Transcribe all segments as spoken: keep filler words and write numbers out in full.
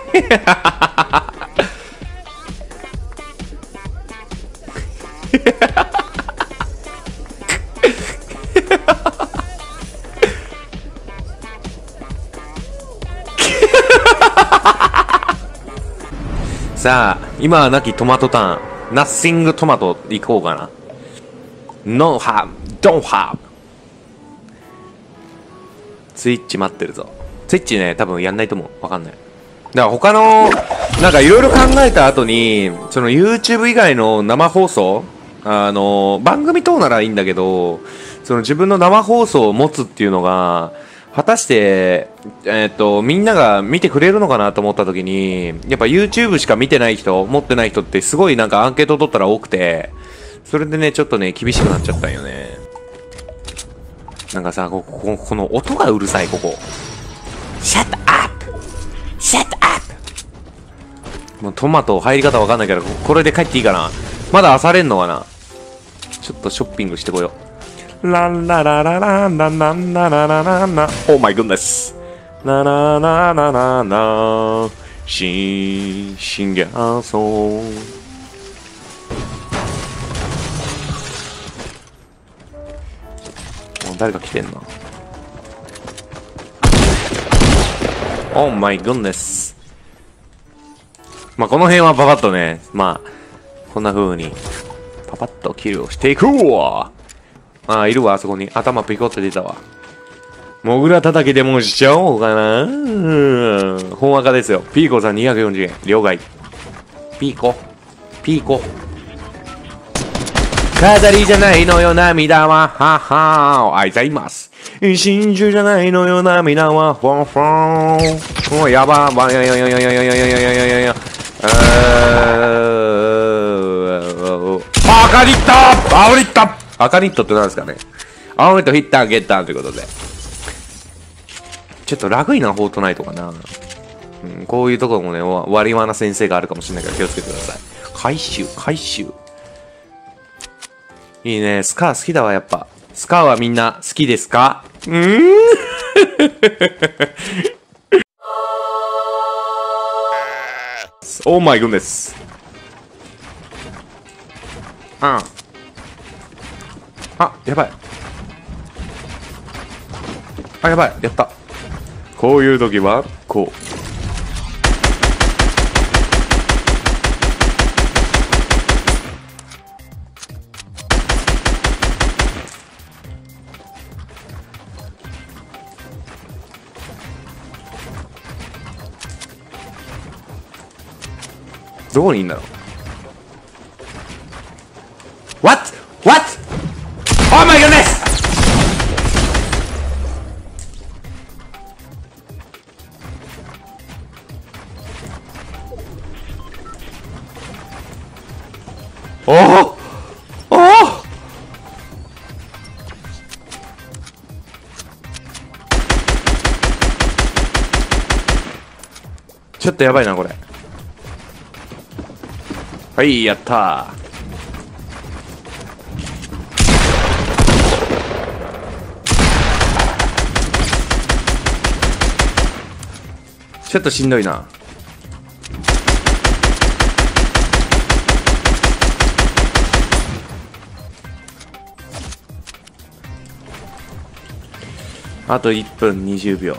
さあ、今はなきトマトターン、ナッシングトマトいこうかな。ノンハブ、ドンハブ。スイッチ待ってるぞ。スイッチね、多分やんないと思う。わかんない。だから他の、なんかいろいろ考えた後に、その YouTube 以外の生放送、あの、番組等ならいいんだけど、その自分の生放送を持つっていうのが、果たして、えっと、みんなが見てくれるのかなと思った時に、やっぱ YouTube しか見てない人、持ってない人ってすごいなんかアンケート取ったら多くて、それでね、ちょっとね、厳しくなっちゃったんよね。なんかさ、ここ、この音がうるさい、ここ。Shut up! Shut up! もうトマト入り方わかんないから、これで帰っていいかな。まだ漁れんのかな。ちょっとショッピングしてこよう。ランラララランランランラララランラ Oh my goodness ララララララシンシンギャーソー誰か来てんな。 Oh my goodness まあこの辺はパパッとね、まあこんな風にパパッとキルをしていくわ。ああ、いるわ、あそこに。頭ピコって出たわ。モグラ叩きでもしちゃおうかな。本赤ですよ。ピーコさんにひゃくよんじゅうえん。両替。ピーコ。ピーコ。飾りじゃないのよ、涙は。ははあいざいます。真珠じゃないのよ、涙は。フォンフォン。おやば。ばややややややややややややや。あかりったあおりった赤ニットって何ですかね。青ニットヒッターゲッターということで。ちょっとラグいな、フォートナイトかな。うん、こういうところもね、割り罠先生があるかもしれないから気をつけてください。回収、回収。いいね、スカー好きだわ、やっぱ。スカーはみんな好きですか？うーんオーマイグンです。うん。あ、やばい。あ、やばい。やった。こういう時は、こう。どこにいんだろう。What? What? Oh my goodness! おおおおちょっとやばいなこれ。はい、やったー。ちょっとしんどいな。あといっぷんにじゅうびょ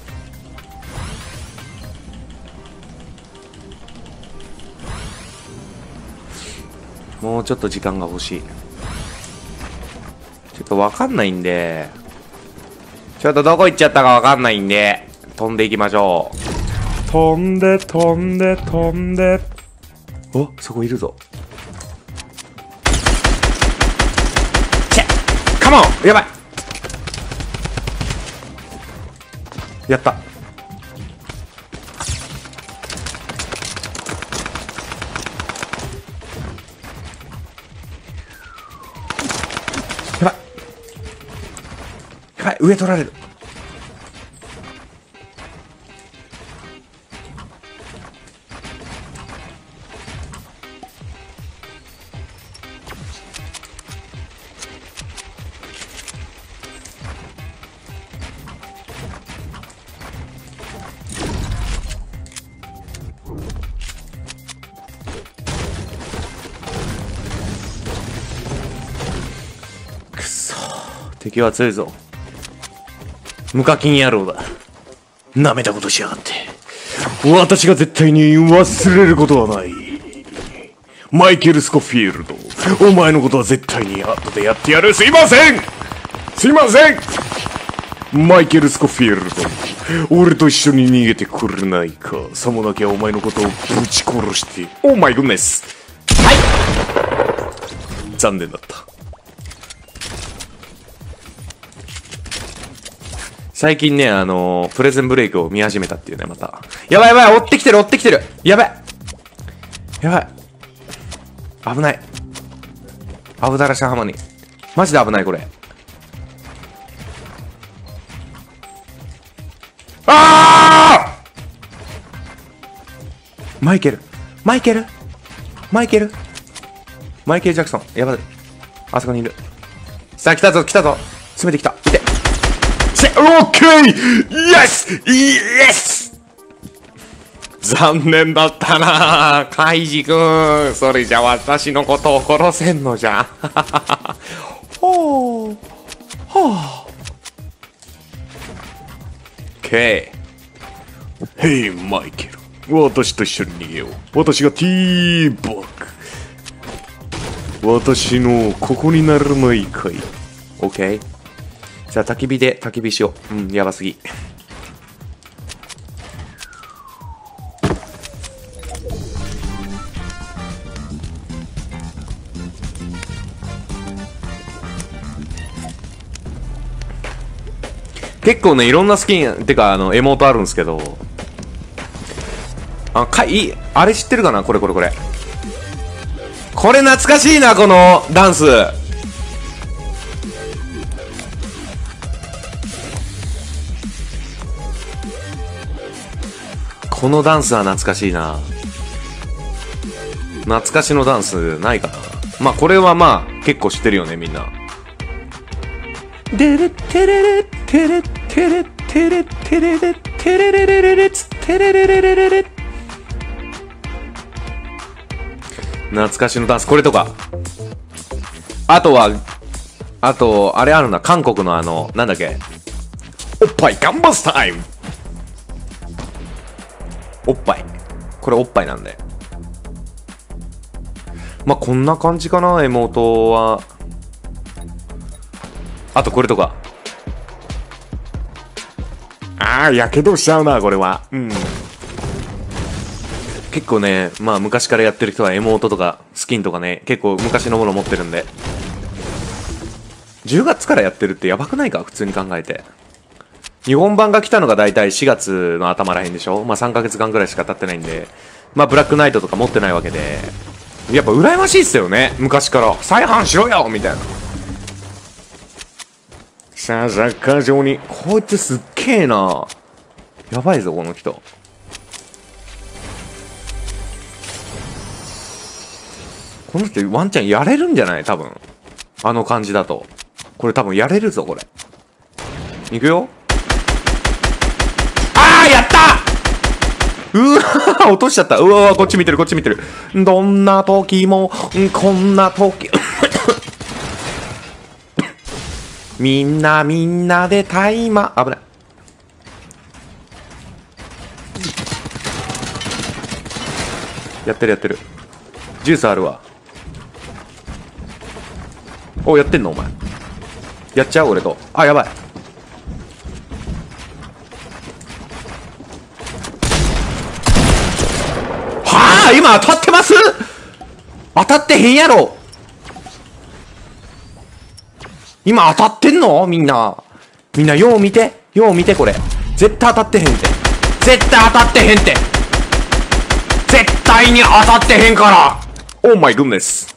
う。もうちょっと時間が欲しい。ちょっとわかんないんで、ちょっとどこ行っちゃったかわかんないんで、飛んでいきましょう。飛んで飛んで飛んで。お、そこいるぞ。チェッカモンやばいやった。やばいやばい、上取られる。 敵は強いぞ。無課金野郎だ。舐めたことしやがって。私が絶対に忘れることはない。マイケル・スコフィールド、お前のことは絶対に後でやってやる。すいませんすいませんマイケル・スコフィールド、俺と一緒に逃げてくれないか。さもなきゃお前のことをぶち殺して。オーマイグッネス。はい残念だった。最近ね、あのー、プレゼンブレイクを見始めたっていうね、また。やばいやばい、追ってきてる追ってきてる。やばいやばい危ない。アブダラシャハマに。マジで危ない、これ。ああマイケル。マイケルマイケルマイケル・ジャクソン。やばい。あそこにいる。さあ、来たぞ、来たぞ。詰めてきた。いて。オッケーイエスイエス残念だったなカイジ君。それじゃ私のことを殺せんのじゃ。ほうほう OK。 ヘイマイケル、私と一緒に逃げよう。私がティーバッグ。私のここにならないかい。 OK。 じゃあ焚き火で焚き火しよう。うん、やばすぎ。結構ね、いろんなスキン、てか、あの、エモートあるんですけど、あ、かい、あれ知ってるかな、これこれこれ。これ懐かしいな、このダンス。このダンスは懐かしいな。懐かしのダンスないかな。まあ、これはまあ、結構知ってるよね、みんな。デレテレレテレテレテレテレレテレレレレレツテレレレレレレ。懐かしのダンス、これとか。あとは、あと、あれあるな、韓国のあの、なんだっけ。おっぱいガンバスタイム。おっぱい。これおっぱいなんで。まあ、こんな感じかな、エモートは。あとこれとか。ああ、やけどしちゃうな、これは。うん。結構ね、まあ昔からやってる人はエモートとかスキンとかね、結構昔のもの持ってるんで。じゅうがつからやってるってやばくないか、普通に考えて。日本版が来たのがだいたいしがつの頭らへんでしょ。まあさんかげつかんぐらいしか経ってないんで。まあブラックナイトとか持ってないわけで。やっぱ羨ましいっすよね、昔から。再販しろよみたいな。さあ、サッカー場に。こいつすっげえな。やばいぞ、この人。この人ワンチャンやれるんじゃない？多分。あの感じだと。これ多分やれるぞ、これ。いくよ。あーやったうわー落としちゃった。うわーこっち見てる、こっち見てる。どんな時も、こんな時。みんなみんなでタイマー。危ない。やってるやってる。ジュースあるわ。お、やってんのお前。やっちゃう俺と。あ、やばい。はあ今当たってます？当たってへんやろ。今当たってんの？みんな。みんなよう見て。よう見てこれ。絶対当たってへんって。絶対当たってへんって。絶対に当たってへんから。オーマイグッネス。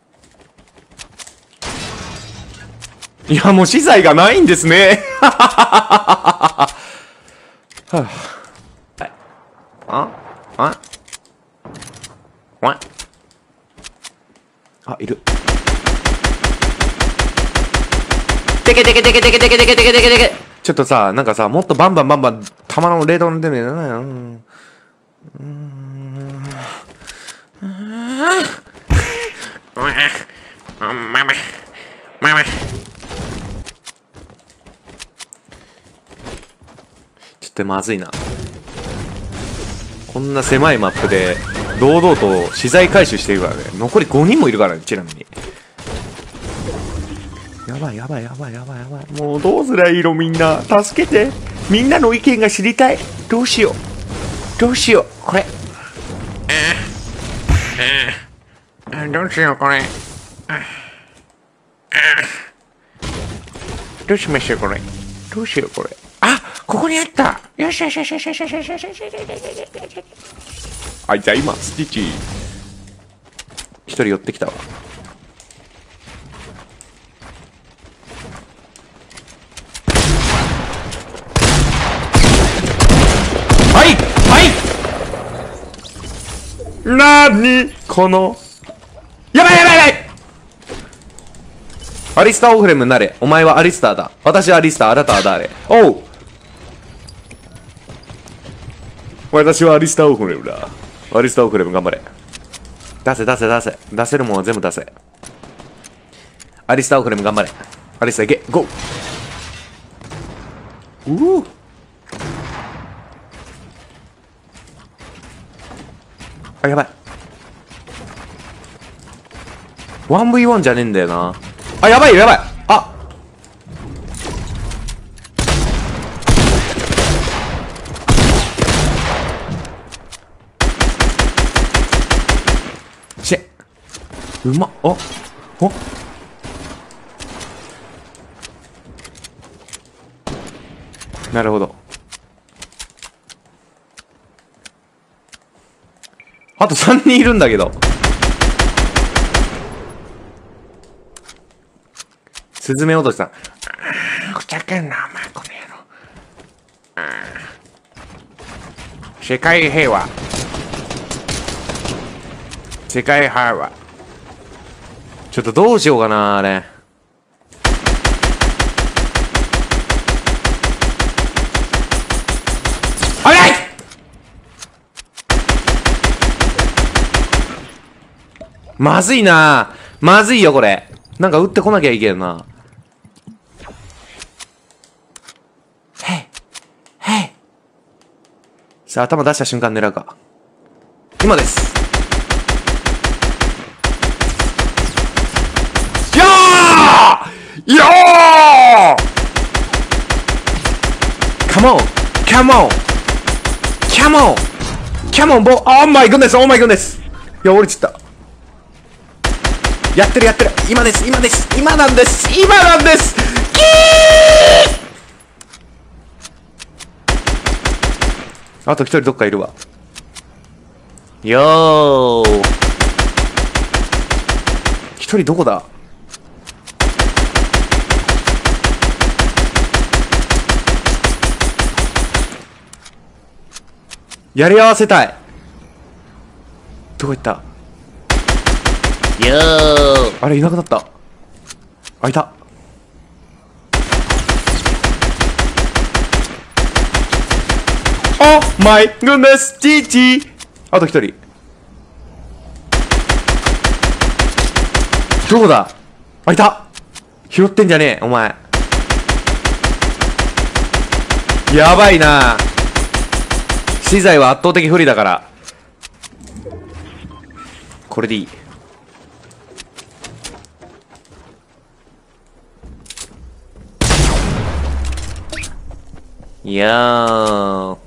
いやもう資材がないんですね。はあ、はい。ああああ、いる。てけてけてけてけてけてけてけてけてけ。ちょっとさ、なんかさ、もっとバンバンバンバン弾のレードの出るね。うん。うん。ママ。ママ。 ってまずいな。こんな狭いマップで堂々と資材回収してるからね。残りごにんもいるからね、ちなみに。やばいやばいやばいやばいやばい。もうどうすりゃいいのみんな。助けて。みんなの意見が知りたい。どうしよう。どうしよう。これ。どうしようこれ。どうしましょうこれ。どうしようこれ。あ、ここにあった。よしよしよしよしよしよしよしよしよしよしよし。あ、じゃあ今スティッチ。一人寄ってきたわ。はいはいなーにこのやばいやばいやばい。アリスターオフレムになれ。お前はアリスターだ。私はアリスター。あなたは誰？おう。私はアリスターオフレムだ。アリスターオフレム頑張れ。出せ出せ出せ。出せるもんは全部出せ。アリスターオフレム頑張れ。アリスターいけ。ゴー。うぅ。あ、やばい。ワンブイワン じゃねえんだよな。あ、やばいよやばい。あしぇうまっ。あおなるほど。あとさんにんいるんだけど。スズメ落としさん。ふざけんな、お前、この野郎。世界平和。世界平和。ちょっとどうしようかな、あれ。危ない！まずいな。まずいよ、これ。なんか撃ってこなきゃいけんな。さあ、頭出した瞬間狙うか。今です。やーやー Come on! Come on! Come on! Come on, boy! Oh my goodness! Oh my goodness! いや、降りちゃった。やってるやってる。今です、今です。今なんです。今なんです。キーあと一人どっかいるわ。よー。一人どこだ？やり合わせたい。どこ行った？よー。あれいなくなった。あ、いた。Oh my goodness! ジージー! あと一人。どこだ？あ、いた！拾ってんじゃねえ、お前。やばいな。資材は圧倒的不利だから。これでいい。いやー。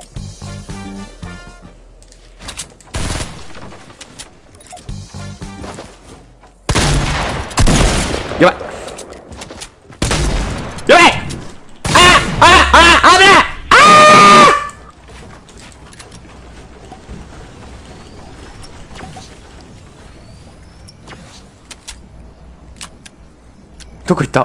やばいやばいああああ危ないあどこ行った？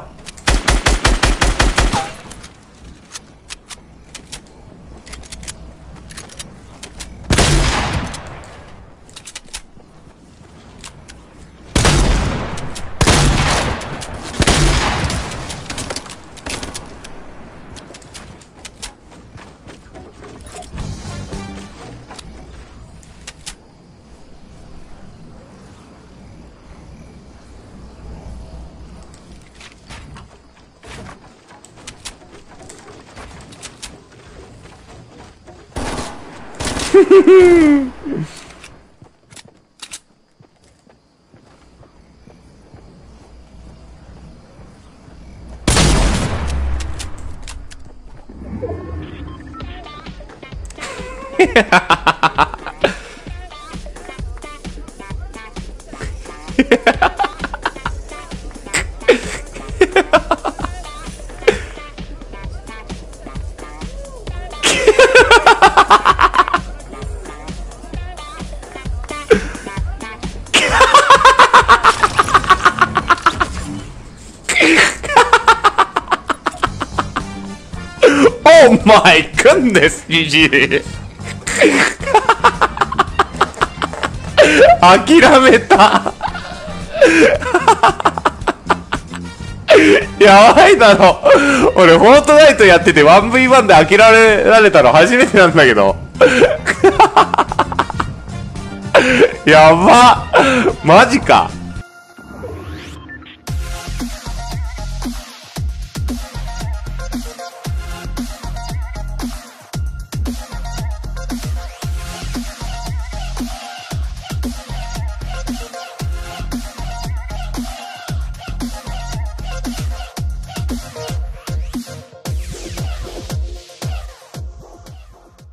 Oh my goodness, ジジイ。諦めた。やばいだろ。俺、フォートナイトやってて ワンブイワン で諦められたの初めてなんだけど。やば。マジか。